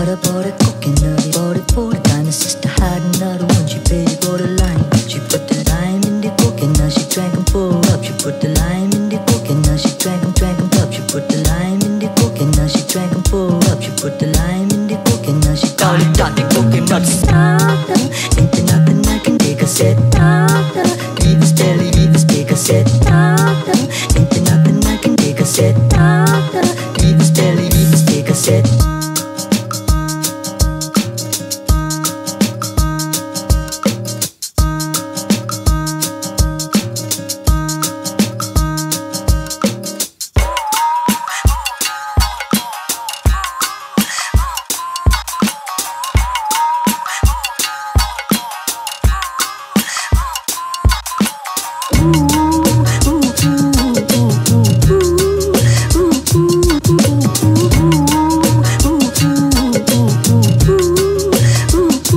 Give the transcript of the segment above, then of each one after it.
bought a coconut, bought it for the time. His sister had another one, she paid it for the lime. She put the lime in the coconut, she drank them full up. She put the lime in the coconut, she drank them up. She put the lime in the coconut, she drank them full up. She put the lime in the coconut, she called it the coconut starter. Ain't there nothing I can take a set starter. Leave his belly, leave his big a set starter. Ain't there nothing I can take a set starter. Leave his belly, leave his big a set.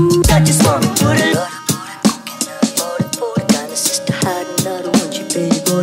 Baby,